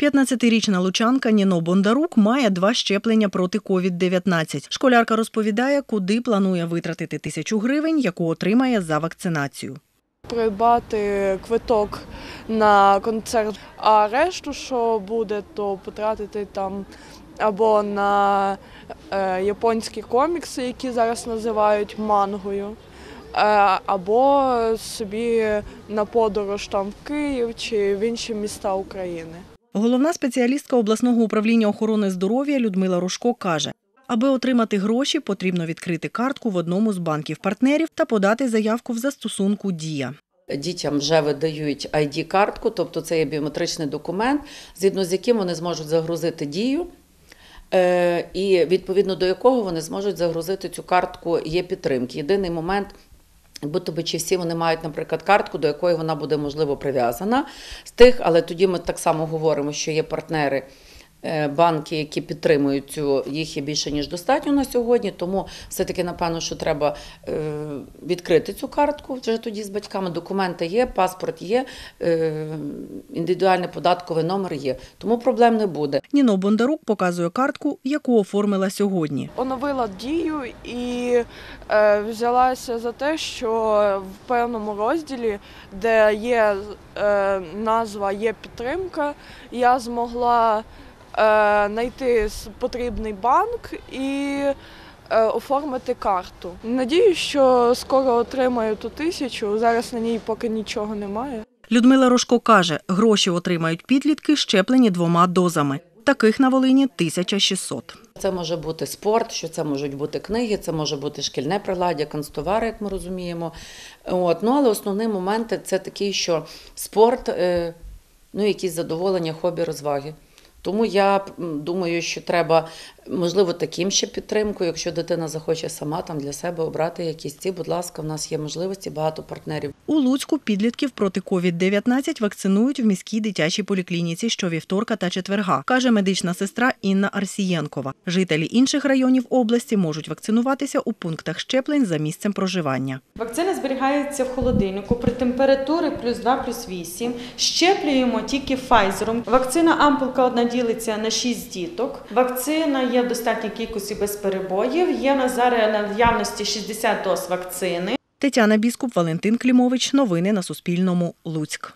15-річна лучанка Ніно Бондарук має 2 щеплення проти COVID-19. Школярка розповідає, куди планує витратити 1000 гривень, яку отримає за вакцинацію. Придбати квиток на концерт, а решту, що буде, то потратити там або на японські комікси, які зараз називають мангою, або собі на подорож там в Київ чи в інші міста України. Головна спеціалістка обласного управління охорони здоров'я Людмила Рожко каже, аби отримати гроші, потрібно відкрити картку в одному з банків-партнерів та подати заявку в застосунку «Дія». Дітям вже видають ID-картку, тобто це є біометричний документ, згідно з яким вони зможуть загрузити Дію, і відповідно до якого вони зможуть загрузити цю картку є-підтримки. Єдиний момент, будь-то би чи всі вони мають, наприклад, картку, до якої вона буде, можливо, прив'язана з тих, але тоді ми так само говоримо, що є партнери, банки, які підтримують цю, їх є більше, ніж достатньо на сьогодні, тому все-таки, напевно, що треба відкрити цю картку вже тоді з батьками. Документи є, паспорт є, індивідуальний податковий номер є, тому проблем не буде. Ніно Бондарук показує картку, яку оформила сьогодні. Оновила Дію і взялася за те, що в певному розділі, де є назва «Є-підтримка», я змогла знайти потрібний банк і оформити карту. Надіюсь, що скоро отримаю ту 1000, зараз на ній поки нічого немає. Людмила Рожко каже, гроші отримають підлітки, щеплені 2 дозами. Таких на Волині 1600. Це може бути спорт, що це можуть бути книги, це може бути шкільне приладдя, канцтовари, як ми розуміємо. Але основний момент – це такий, що спорт, якісь задоволення, хобі, розваги. Тому я думаю, що треба, можливо, таким ще підтримку, якщо дитина захоче сама там для себе обрати якісь ці, будь ласка, в нас є можливості, багато партнерів. У Луцьку підлітків проти COVID-19 вакцинують в міській дитячій поліклініці щовівторка та четверга, каже медична сестра Інна Арсієнкова. Жителі інших районів області можуть вакцинуватися у пунктах щеплень за місцем проживання. Вакцина зберігається в холодильнику при температурі +2, +8. Щеплюємо тільки Pfizer. Вакцина ампулка одна ділиться на 6 діток. Вакцина є в достатній кількості без перебоїв. Є на зараз наявності 60 доз вакцини. Тетяна Біскуп, Валентин Клімович. Новини на Суспільному. Луцьк.